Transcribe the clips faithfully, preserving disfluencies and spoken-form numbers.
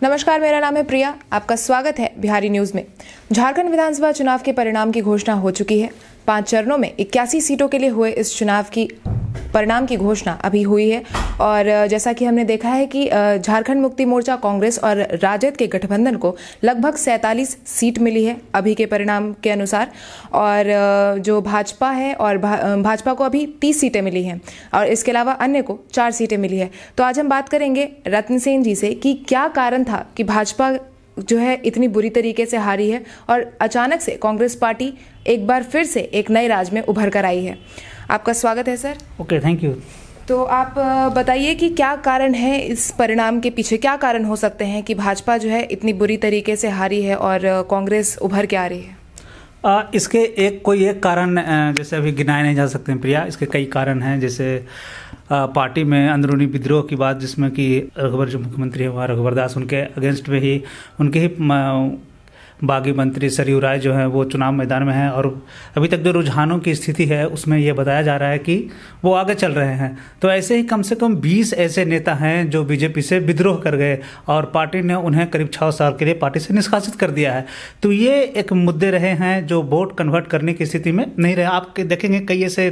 नमस्कार, मेरा नाम है प्रिया। आपका स्वागत है बिहारी न्यूज में। झारखंड विधानसभा चुनाव के परिणाम की घोषणा हो चुकी है। पांच चरणों में इक्यासी सीटों के लिए हुए इस चुनाव की परिणाम की घोषणा अभी हुई है और जैसा कि हमने देखा है कि झारखंड मुक्ति मोर्चा, कांग्रेस और राजद के गठबंधन को लगभग सैंतालीस सीट मिली है अभी के परिणाम के अनुसार, और जो भाजपा है और भा, भाजपा को अभी तीस सीटें मिली हैं और इसके अलावा अन्य को चार सीटें मिली है। तो आज हम बात करेंगे रत्न सेन जी से कि क्या कारण था कि भाजपा जो है इतनी बुरी तरीके से हारी है और अचानक से कांग्रेस पार्टी एक बार फिर से एक नए राज में उभर कर आई है। आपका स्वागत है सर। Okay, thank you. तो आप बताइए कि क्या कारण है इस परिणाम के पीछे, क्या कारण हो सकते हैं कि भाजपा जो है इतनी बुरी तरीके से हारी है और कांग्रेस उभर के आ रही है? आ, इसके एक कोई एक कारण जैसे अभी गिनाए नहीं जा सकते हैं प्रिया। इसके कई कारण हैं, जैसे आ, पार्टी में अंदरूनी विद्रोह की बात, जिसमें कि रघुवर जो मुख्यमंत्री है रघुवर दास, उनके अगेंस्ट में ही उनके ही बागी मंत्री सरयू राय जो है वो चुनाव मैदान में है और अभी तक जो रुझानों की स्थिति है उसमें ये बताया जा रहा है कि वो आगे चल रहे हैं। तो ऐसे ही कम से कम बीस ऐसे नेता हैं जो बीजेपी से विद्रोह कर गए और पार्टी ने उन्हें करीब छः साल के लिए पार्टी से निष्कासित कर दिया है। तो ये एक मुद्दे रहे हैं जो वोट कन्वर्ट करने की स्थिति में नहीं रहे। आप देखेंगे कई ऐसे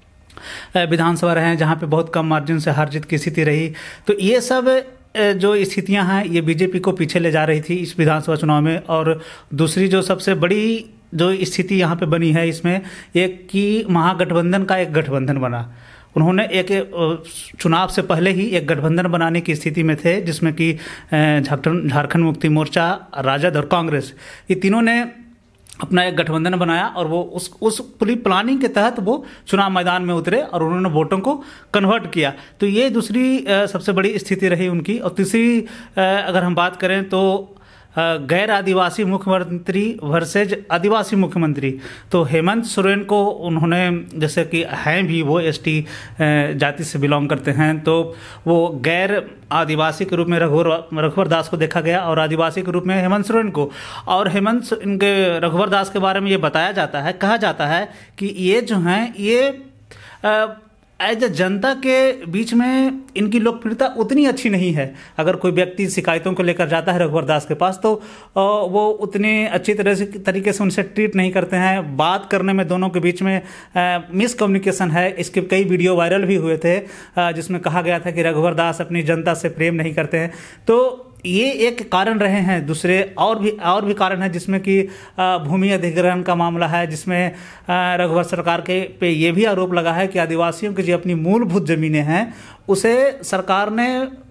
विधानसभा रहे हैं जहाँ पे बहुत कम मार्जिन से हार जीत की स्थिति रही। तो ये सब जो स्थितियां हैं ये बीजेपी को पीछे ले जा रही थी इस विधानसभा चुनाव में। और दूसरी जो सबसे बड़ी जो स्थिति यहाँ पे बनी है इसमें एक कि महागठबंधन का एक गठबंधन बना। उन्होंने एक चुनाव से पहले ही एक गठबंधन बनाने की स्थिति में थे, जिसमें कि झारखंड झारखंड मुक्ति मोर्चा, राजद और कांग्रेस, ये तीनों ने अपना एक गठबंधन बनाया और वो उस उस पूरी प्लानिंग के तहत वो चुनाव मैदान में उतरे और उन्होंने वोटों को कन्वर्ट किया। तो ये दूसरी सबसे बड़ी स्थिति रही उनकी। और तीसरी अगर हम बात करें तो गैर आदिवासी मुख्यमंत्री वर्सेज आदिवासी मुख्यमंत्री, तो हेमंत सोरेन को उन्होंने, जैसे कि हैं भी वो एसटी जाति से बिलोंग करते हैं, तो वो गैर आदिवासी के रूप में रघुवर रघुवर दास को देखा गया और आदिवासी के रूप में हेमंत सोरेन को। और हेमंत इनके रघुवर दास के बारे में ये बताया जाता है, कहा जाता है कि ये जो हैं ये आ, एज ए जनता के बीच में इनकी लोकप्रियता उतनी अच्छी नहीं है। अगर कोई व्यक्ति शिकायतों को लेकर जाता है रघुवर दास के पास तो वो उतने अच्छी तरह से तरीके से उनसे ट्रीट नहीं करते हैं। बात करने में दोनों के बीच में मिसकम्युनिकेशन है। इसके कई वीडियो वायरल भी हुए थे जिसमें कहा गया था कि रघुवर दास अपनी जनता से प्रेम नहीं करते हैं। तो ये एक कारण रहे हैं। दूसरे और भी और भी कारण है, जिसमें कि भूमि अधिग्रहण का मामला है, जिसमें रघुवर सरकार के पे ये भी आरोप लगा है कि आदिवासियों की जो अपनी मूलभूत ज़मीनें हैं उसे सरकार ने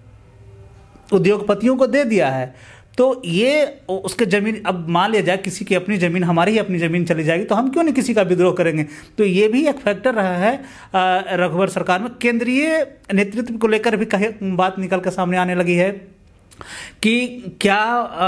उद्योगपतियों को दे दिया है। तो ये उसके ज़मीन, अब मान लिया जाए किसी की अपनी ज़मीन, हमारी ही अपनी ज़मीन चली जाएगी तो हम क्यों नहीं किसी का विद्रोह करेंगे। तो ये भी एक फैक्टर रहा है रघुवर सरकार में। केंद्रीय नेतृत्व को लेकर भी कहीं बात निकल कर सामने आने लगी है कि क्या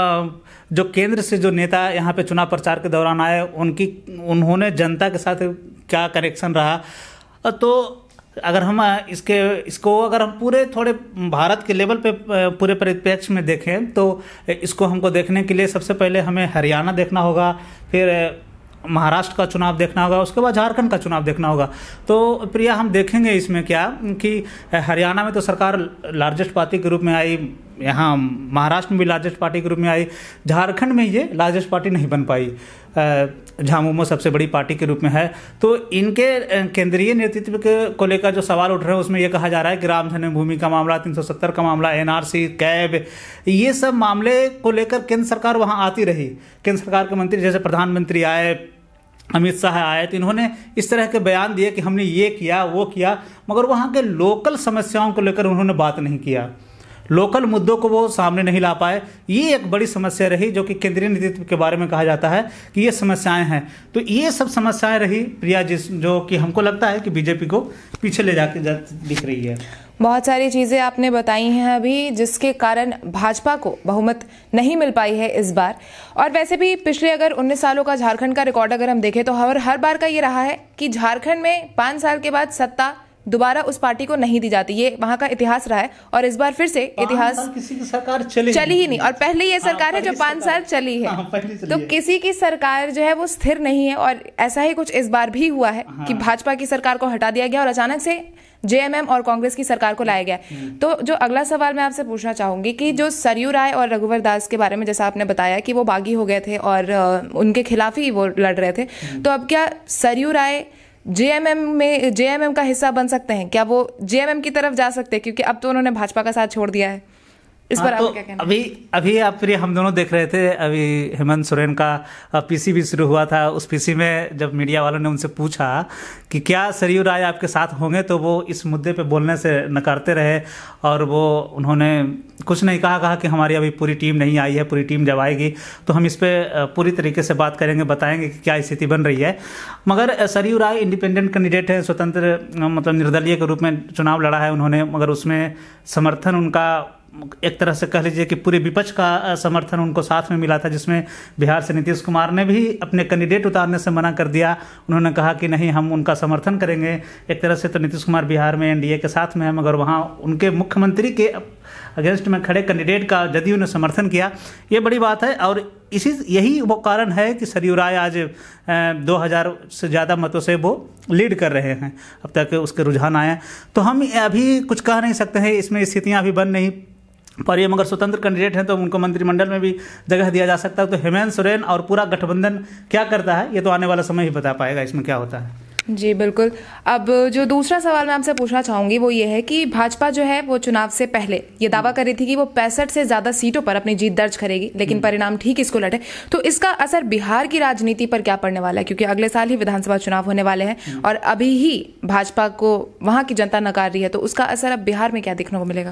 जो केंद्र से जो नेता यहाँ पे चुनाव प्रचार के दौरान आए उनकी उन्होंने जनता के साथ क्या कनेक्शन रहा। तो अगर हम इसके इसको अगर हम पूरे थोड़े भारत के लेवल पे पूरे परिप्रेक्ष्य में देखें तो इसको हमको देखने के लिए सबसे पहले हमें हरियाणा देखना होगा, फिर महाराष्ट्र का चुनाव देखना होगा, उसके बाद झारखंड का चुनाव देखना होगा। तो प्रिया हम देखेंगे इसमें क्या कि हरियाणा में तो सरकार लार्जेस्ट पार्टी के रूप में आई, यहाँ महाराष्ट्र में भी लार्जेस्ट पार्टी के रूप में आई, झारखंड में ये लार्जेस्ट पार्टी नहीं बन पाई, झामुमो सबसे बड़ी पार्टी के रूप में है। तो इनके केंद्रीय नेतृत्व के को लेकर जो सवाल उठ रहे हैं उसमें ये कहा जा रहा है कि राम जन्मभूमि का मामला, तीन सौ सत्तर का मामला, एनआरसी, कैब, ये सब मामले को लेकर केंद्र सरकार वहाँ आती रही। केंद्र सरकार के मंत्री जैसे प्रधानमंत्री आए, अमित शाह आए, तो इन्होंने इस तरह के बयान दिए कि हमने ये किया वो किया, मगर वहाँ के लोकल समस्याओं को लेकर उन्होंने बात नहीं किया, लोकल मुद्दों को वो सामने नहीं ला पाए। ये एक बड़ी समस्या रही जो कि केंद्रीय नेतृत्व के बारे में कहा जाता है कि ये समस्याएं हैं। तो ये सब समस्याएं रही प्रिया, जिस जो कि हमको लगता है कि बीजेपी को पीछे ले जाके जा, दिख रही है। बहुत सारी चीज़ें आपने बताई हैं अभी जिसके कारण भाजपा को बहुमत नहीं मिल पाई है इस बार। और वैसे भी पिछले अगर उन्नीस सालों का झारखंड का रिकॉर्ड अगर हम देखें तो हर हर बार का ये रहा है कि झारखंड में पाँच साल के बाद सत्ता दोबारा उस पार्टी को नहीं दी जाती। ये वहां का इतिहास रहा है और इस बार फिर से इतिहास किसी की सरकार चली चली ही नहीं और पहले ये सरकार है जो पांच साल चली है, तो किसी की सरकार जो है वो स्थिर नहीं है। और ऐसा ही कुछ इस बार भी हुआ है कि भाजपा की सरकार को हटा दिया गया और अचानक से जेएमएम और कांग्रेस की सरकार को लाया गया। तो जो अगला सवाल मैं आपसे पूछना चाहूंगी कि जो सरयू राय और रघुवर दास के बारे में जैसा आपने बताया कि वो बागी हो गए थे और उनके खिलाफ ही वो लड़ रहे थे, तो अब क्या सरयू राय जेएमएम में जेएमएम का हिस्सा बन सकते हैं? क्या वो जेएमएम की तरफ जा सकते हैं, क्योंकि अब तो उन्होंने भाजपा का साथ छोड़ दिया है? इस पर हाँ, आप तो क्या कहना? अभी अभी आप फिर हम दोनों देख रहे थे, अभी हेमंत सोरेन का पीसी भी शुरू हुआ था। उस पीसी में जब मीडिया वालों ने उनसे पूछा कि क्या सरयू राय आपके साथ होंगे, तो वो इस मुद्दे पे बोलने से नकारते रहे और वो उन्होंने कुछ नहीं कहा कहा कि हमारी अभी पूरी टीम नहीं आई है, पूरी टीम जब आएगी तो हम इस पर पूरी तरीके से बात करेंगे, बताएंगे कि क्या स्थिति बन रही है। मगर सरयू राय इंडिपेंडेंट कैंडिडेट है, स्वतंत्र मतलब निर्दलीय के रूप में चुनाव लड़ा है उन्होंने, मगर उसमें समर्थन उनका एक तरह से कह लीजिए कि पूरे विपक्ष का समर्थन उनको साथ में मिला था, जिसमें बिहार से नीतीश कुमार ने भी अपने कैंडिडेट उतारने से मना कर दिया। उन्होंने कहा कि नहीं, हम उनका समर्थन करेंगे। एक तरह से तो नीतीश कुमार बिहार में एनडीए के साथ में है, मगर वहाँ उनके मुख्यमंत्री के अगेंस्ट में खड़े कैंडिडेट का जदयू ने समर्थन किया। ये बड़ी बात है और इसी यही वो कारण है कि सरयू राय आज दो हज़ार से ज़्यादा मतों से वो लीड कर रहे हैं। अब तक उसके रुझान आए, तो हम अभी कुछ कह नहीं सकते हैं, इसमें स्थितियाँ अभी बन नहीं पर ये मगर स्वतंत्र कैंडिडेट हैं तो उनको मंत्रिमंडल में भी जगह दिया जा सकता है। तो हेमंत सोरेन और पूरा गठबंधन क्या करता है ये तो आने वाला समय ही बता पाएगा इसमें क्या होता है। जी बिल्कुल। अब जो दूसरा सवाल मैं आपसे पूछना चाहूंगी वो ये है कि भाजपा जो है वो चुनाव से पहले ये दावा कर रही थी कि वो पैंसठ से ज्यादा सीटों पर अपनी जीत दर्ज करेगी, लेकिन परिणाम ठीक इसको लटे। तो इसका असर बिहार की राजनीति पर क्या पड़ने वाला है, क्योंकि अगले साल ही विधानसभा चुनाव होने वाले हैं और अभी ही भाजपा को वहां की जनता नकार रही है, तो उसका असर अब बिहार में क्या देखने को मिलेगा?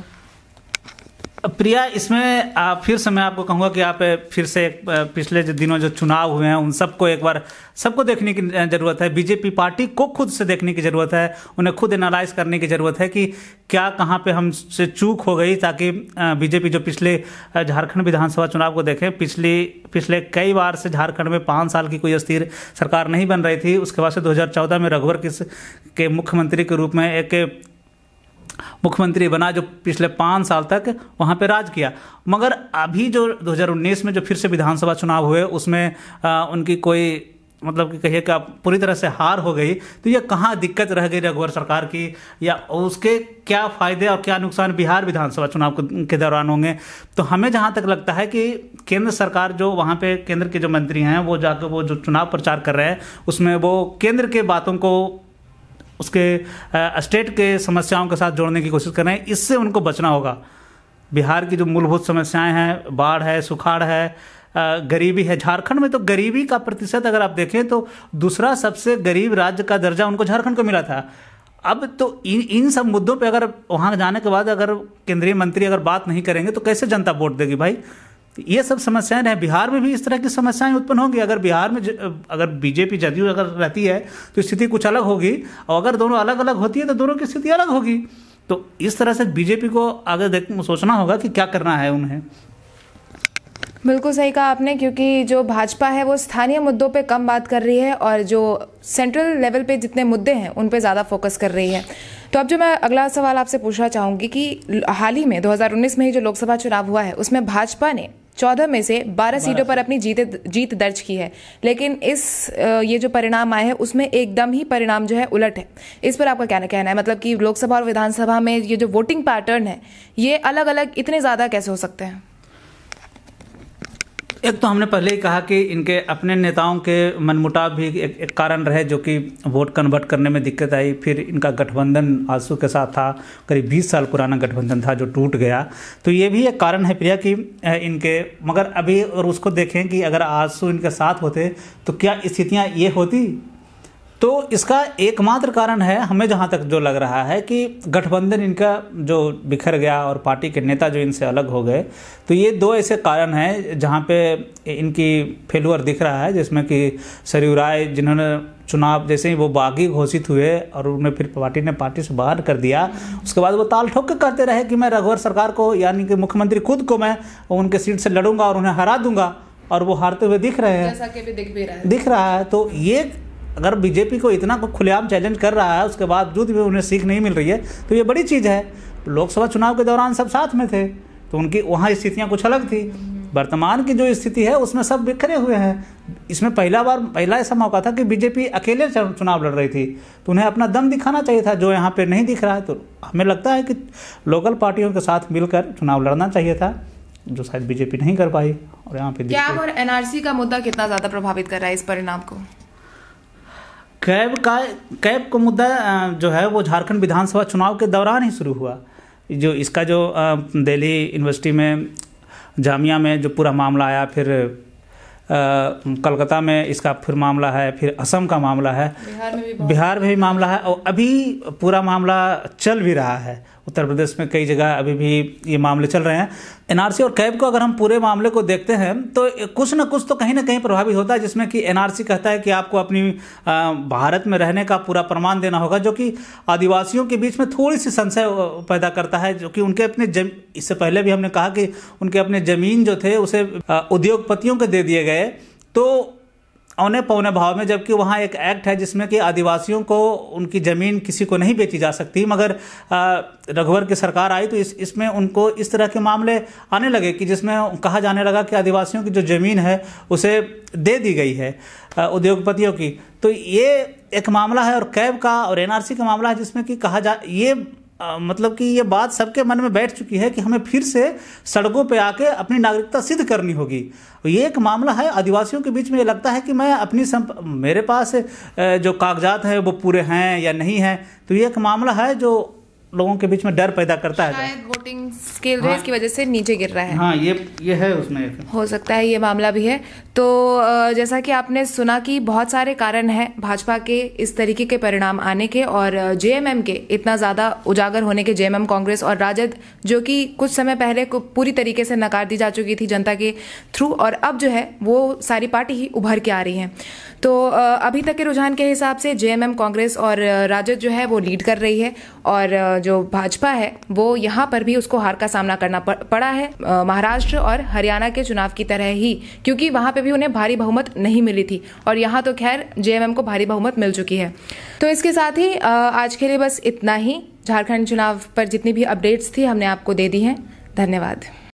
प्रिया, इसमें आप फिर से मैं आपको कहूँगा कि आप फिर से पिछले जो दिनों जो चुनाव हुए हैं उन सबको एक बार सबको देखने की ज़रूरत है। बीजेपी पार्टी को खुद से देखने की ज़रूरत है, उन्हें खुद एनालाइज करने की ज़रूरत है कि क्या कहाँ पे हमसे चूक हो गई, ताकि बीजेपी जो पिछले झारखंड विधानसभा चुनाव को देखें, पिछले पिछले कई बार से झारखंड में पाँच साल की कोई स्थिर सरकार नहीं बन रही थी। उसके बाद से दो हज़ार चौदह में रघुवर के मुख्यमंत्री के रूप में एक मुख्यमंत्री बना जो पिछले पाँच साल तक वहाँ पे राज किया। मगर अभी जो दो हज़ार उन्नीस में जो फिर से विधानसभा चुनाव हुए उसमें आ, उनकी कोई मतलब कि कहिए कि पूरी तरह से हार हो गई। तो ये कहाँ दिक्कत रह गई रघुवर सरकार की, या उसके क्या फ़ायदे और क्या नुकसान बिहार विधानसभा चुनाव के दौरान होंगे? तो हमें जहाँ तक लगता है कि केंद्र सरकार जो वहाँ पे केंद्र के जो मंत्री हैं वो जाकर वो जो चुनाव प्रचार कर रहे हैं उसमें वो केंद्र के बातों को उसके स्टेट के समस्याओं के साथ जोड़ने की कोशिश कर रहे हैं। इससे उनको बचना होगा। बिहार की जो मूलभूत समस्याएं हैं, बाढ़ है, सुखाड़ है, गरीबी है। झारखंड में तो गरीबी का प्रतिशत अगर आप देखें तो दूसरा सबसे गरीब राज्य का दर्जा उनको झारखंड को मिला था। अब तो इन इन सब मुद्दों पे अगर वहाँ जाने के बाद अगर केंद्रीय मंत्री अगर बात नहीं करेंगे तो कैसे जनता वोट देगी भाई? ये सब समस्याएं हैं। बिहार में भी इस तरह की समस्याएं उत्पन्न होंगी। अगर बिहार में अगर बीजेपी जदयू अगर रहती है तो स्थिति कुछ अलग होगी, और अगर दोनों अलग अलग होती है तो दोनों की स्थिति अलग होगी। तो इस तरह से बीजेपी को आगे देख सोचना होगा कि क्या करना है उन्हें। बिल्कुल सही कहा आपने, क्योंकि जो भाजपा है वो स्थानीय मुद्दों पे कम बात कर रही है और जो सेंट्रल लेवल पे जितने मुद्दे हैं उन पे ज़्यादा फोकस कर रही है। तो अब जो मैं अगला सवाल आपसे पूछना चाहूँगी कि हाल ही में दो हज़ार उन्नीस में ही जो लोकसभा चुनाव हुआ है उसमें भाजपा ने चौदह में से बारह सीटों पर अपनी जीत जीत दर्ज की है, लेकिन इस ये जो परिणाम आए हैं उसमें एकदम ही परिणाम जो है उलट है। इस पर आपका क्या कहना है? मतलब कि लोकसभा और विधानसभा में ये जो वोटिंग पैटर्न है ये अलग अलग इतने ज़्यादा कैसे हो सकते हैं? एक तो हमने पहले ही कहा कि इनके अपने नेताओं के मनमुटाव भी एक, एक कारण रहे जो कि वोट कन्वर्ट करने में दिक्कत आई। फिर इनका गठबंधन आजसू के साथ था, करीब बीस साल पुराना गठबंधन था जो टूट गया। तो ये भी एक कारण है प्रिया कि इनके, मगर अभी और उसको देखें कि अगर आजसू इनके साथ होते तो क्या स्थितियाँ ये होती? तो इसका एकमात्र कारण है, हमें जहाँ तक जो लग रहा है, कि गठबंधन इनका जो बिखर गया और पार्टी के नेता जो इनसे अलग हो गए। तो ये दो ऐसे कारण हैं जहाँ पे इनकी फेलुअर दिख रहा है, जिसमें कि सरयू राय जिन्होंने चुनाव जैसे ही वो बागी घोषित हुए और उन्हें फिर पार्टी ने पार्टी से बाहर कर दिया, उसके बाद वो ताल ठोक के कहते रहे कि मैं रघुवर सरकार को, यानी कि मुख्यमंत्री खुद को, मैं उनके सीट से लड़ूंगा और उन्हें हरा दूंगा, और वो हारते हुए दिख रहे हैं, जैसा कि भी दिख भी रहा है दिख रहा है। तो ये अगर बीजेपी को इतना खुलेआम चैलेंज कर रहा है, उसके बावजूद भी उन्हें सीख नहीं मिल रही है, तो ये बड़ी चीज़ है। लोकसभा चुनाव के दौरान सब साथ में थे, तो उनकी वहाँ स्थितियाँ कुछ अलग थी। वर्तमान की जो स्थिति है उसमें सब बिखरे हुए हैं। इसमें पहला बार पहला ऐसा मौका था कि बीजेपी अकेले चुनाव लड़ रही थी, तो उन्हें अपना दम दिखाना चाहिए था, जो यहाँ पे नहीं दिख रहा है। तो हमें लगता है कि लोकल पार्टियों के साथ मिलकर चुनाव लड़ना चाहिए था, जो शायद बीजेपी नहीं कर पाई। और यहाँ पे कैब और एनआरसी का मुद्दा कितना ज़्यादा प्रभावित कर रहा है इस परिणाम को? कैब का कैब का मुद्दा जो है वो झारखंड विधानसभा चुनाव के दौरान ही शुरू हुआ। जो इसका जो दिल्ली यूनिवर्सिटी में, जामिया में जो पूरा मामला आया, फिर कलकत्ता में इसका फिर मामला है, फिर असम का मामला है, बिहार में भी बिहार में भी मामला है, और अभी पूरा मामला चल भी रहा है। उत्तर प्रदेश में कई जगह अभी भी ये मामले चल रहे हैं। एनआरसी और कैब को अगर हम पूरे मामले को देखते हैं तो कुछ ना कुछ तो कहीं ना कहीं प्रभावित होता है, जिसमें कि एनआरसी कहता है कि आपको अपनी भारत में रहने का पूरा प्रमाण देना होगा, जो कि आदिवासियों के बीच में थोड़ी सी संशय पैदा करता है, जो कि उनके अपने जम इससे पहले भी हमने कहा कि उनके अपने ज़मीन जो थे उसे उद्योगपतियों को दे दिए गए, तो औने पौने भाव में, जबकि वहाँ एक एक्ट है जिसमें कि आदिवासियों को उनकी ज़मीन किसी को नहीं बेची जा सकती। मगर रघुवर की सरकार आई तो इस इसमें उनको इस तरह के मामले आने लगे कि जिसमें कहा जाने लगा कि आदिवासियों की जो ज़मीन है उसे दे दी गई है उद्योगपतियों की। तो ये एक मामला है। और कैब का और एनआरसी का मामला है जिसमें कि कहा जा ये आ, मतलब कि ये बात सबके मन में बैठ चुकी है कि हमें फिर से सड़कों पे आके अपनी नागरिकता सिद्ध करनी होगी। ये एक मामला है आदिवासियों के बीच में। ये लगता है कि मैं अपनी संप मेरे पास जो कागजात हैं वो पूरे हैं या नहीं हैं, तो ये एक मामला है जो लोगों के बीच में डर पैदा करता है। शायद वोटिंग स्केल रेस की वजह से नीचे गिर रहा है। हाँ, ये ये है, उसमें हो सकता है ये मामला भी है। तो जैसा कि आपने सुना कि बहुत सारे कारण हैं भाजपा के इस तरीके के परिणाम आने के, और जेएमएम के इतना ज़्यादा उजागर होने के, जेएमएम, कांग्रेस और राजद, जो कि कुछ समय पहले को पूरी तरीके से नकार दी जा चुकी थी जनता के थ्रू, और अब जो है वो सारी पार्टी ही उभर के आ रही हैं। तो अभी तक के रुझान के हिसाब से जेएमएम, कांग्रेस और राजद जो है वो लीड कर रही है, और जो भाजपा है वो यहाँ पर भी उसको हार का सामना करना पड़ा है, महाराष्ट्र और हरियाणा के चुनाव की तरह ही, क्योंकि वहाँ पे भी उन्हें भारी बहुमत नहीं मिली थी, और यहाँ तो खैर जेएमएम को भारी बहुमत मिल चुकी है। तो इसके साथ ही आज के लिए बस इतना ही। झारखंड चुनाव पर जितनी भी अपडेट्स थी हमने आपको दे दी हैं। धन्यवाद।